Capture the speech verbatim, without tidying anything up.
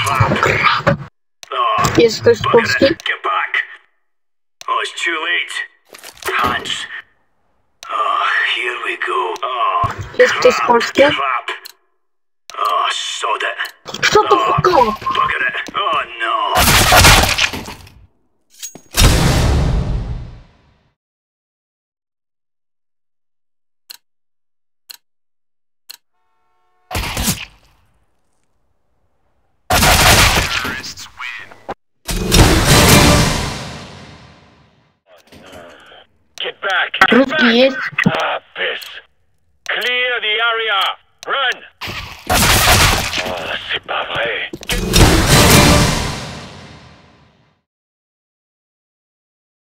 Jest ktoś z Polski? Get back. Oh, it's too late. Hands. Oh, here we go. Oh, Jest ktoś z Polski? crap. Oh, sod it. Shut the fuck up! Bugger it. Oh, no. Get back! Get Ruski back! jest. Ah, piss! Clear the area! Run! Oh, c'est pas vrai!